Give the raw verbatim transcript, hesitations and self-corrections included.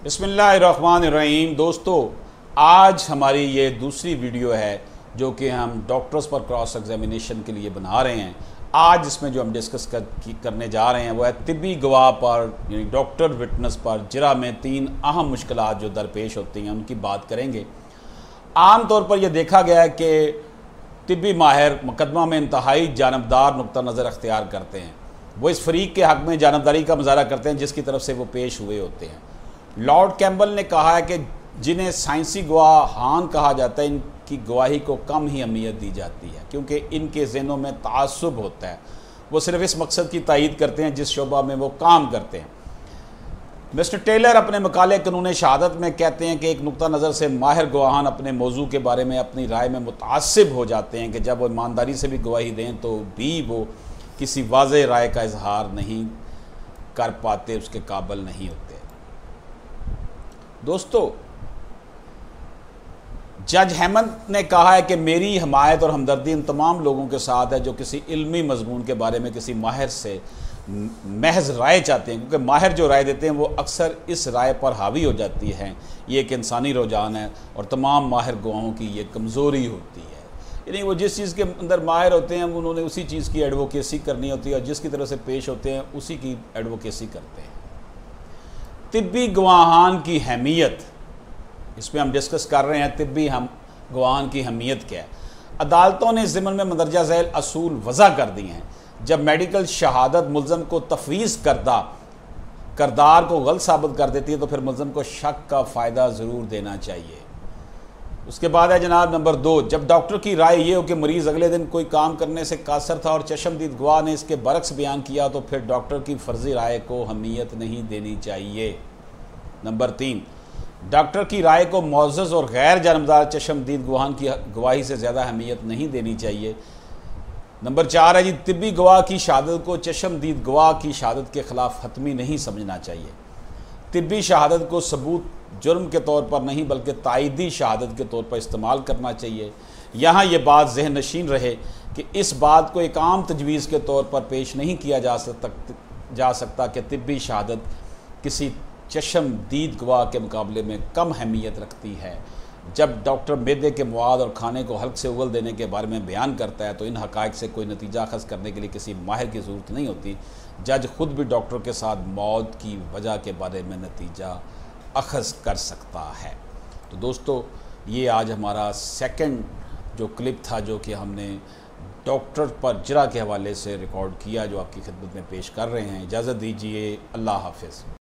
बिस्मिल्लाहिर्रहमानिर्रहीम। दोस्तों, आज हमारी ये दूसरी वीडियो है जो कि हम डॉक्टर्स पर क्रॉस एग्जामिनेशन के लिए बना रहे हैं। आज इसमें जो हम डिस्कस कर, करने जा रहे हैं वो है तिब्बी गवाह पर यानी डॉक्टर विटनेस पर जिरा में तीन अहम मुश्किलात जो दरपेश होती हैं उनकी बात करेंगे। आम तौर पर यह देखा गया है कि तिब्बी माहिर मुकदमा में इंतहाई जानबदार नुक्ता नज़र अख्तियार करते हैं। वो इस फरीक के हक़ में जानबदारी का मुजाहरा करते हैं जिसकी तरफ से वो पेश हुए होते हैं। लॉर्ड कैम्बल ने कहा है कि जिन्हें साइंसी गवाहान कहा जाता है इनकी गवाही को कम ही अहमियत दी जाती है क्योंकि इनके ज़हनों में तासुब होता है। वो सिर्फ इस मकसद की तायीद करते हैं जिस शोबा में वो काम करते हैं। मिस्टर टेलर अपने मकाले कानून शहादत में कहते हैं कि एक नुक्ता नज़र से माहिर गवाहान अपने मौजू के बारे में अपनी राय में मुतासिब हो जाते हैं कि जब वो ईमानदारी से भी गवाही दें तो भी वो किसी वाज़ेह राय का इजहार नहीं कर पाते, उसके काबिल नहीं होते। दोस्तों, जज हेमंत ने कहा है कि मेरी हमायत और हमदर्दी उन तमाम लोगों के साथ है जो किसी इल्मी मजमून के बारे में किसी माहिर से महज राय चाहते हैं, क्योंकि माहिर जो राय देते हैं वो अक्सर इस राय पर हावी हो जाती है। ये एक इंसानी रुझान है और तमाम माहिर गवाहों की ये कमज़ोरी होती है। यानी वो जिस चीज़ के अंदर माहिर होते हैं उन्होंने उसी चीज़ की एडवोकेसी करनी होती है और जिसकी तरफ से पेश होते हैं उसी की एडवोकेसी करते हैं। तिब्बी गवाहान की अहमियत, इसमें हम डिस्कस कर रहे हैं तिब्बी हम गवाहान की अहमियत क्या है। अदालतों ने इस ज़िम्मन में मंदरजा झैल असूल वज़ा कर दिए हैं। जब मेडिकल शहादत मुल्ज़म को तफवीज़ करदा करदार को गलत साबित कर देती है तो फिर मुल्ज़म को शक का फ़ायदा ज़रूर देना चाहिए। उसके बाद है जनाब नंबर दो, जब डॉक्टर की राय ये हो कि मरीज़ अगले दिन कोई काम करने से कासर था और चशमदीद गवाह ने इसके बरक्स बयान किया तो फिर डॉक्टर की फ़र्ज़ी राय को अहमियत नहीं देनी चाहिए। नंबर तीन, डॉक्टर की राय को मुअज़्ज़ज़ और गैर जानबदार चशमदीद गवाहान की गवाही से ज़्यादा अहमियत नहीं देनी चाहिए। नंबर चार है जी, तिब्बी गवाह की शहादत को चशमदीद गवाह की शहादत के ख़िलाफ़ हतमी नहीं समझना चाहिए। तिब्बी शहादत को सबूत जुर्म के तौर पर नहीं बल्कि तायीदी शहादत के तौर पर इस्तेमाल करना चाहिए। यहाँ ये बात ज़हन नशीन रहे कि इस बात को एक आम तजवीज़ के तौर पर पेश नहीं किया जा सकता जा सकता कि तिब्बी शहादत किसी चशमदीद गवाह के मुकाबले में कम अहमियत रखती है। जब डॉक्टर मैदे के मवाद और खाने को हल्क से उगल देने के बारे में बयान करता है तो इन हक़ाइक़ से कोई नतीजा अख़ज़ करने के लिए किसी माहिर की ज़रूरत नहीं होती। जज खुद भी डॉक्टर के साथ मौत की वजह के बारे में नतीजा अख़ज़ कर सकता है। तो दोस्तों, ये आज हमारा सेकंड जो क्लिप था जो कि हमने डॉक्टर पर जिरा के हवाले से रिकॉर्ड किया जो आपकी खिदमत में पेश कर रहे हैं। इजाज़त दीजिए। अल्लाह हाफ़िज़।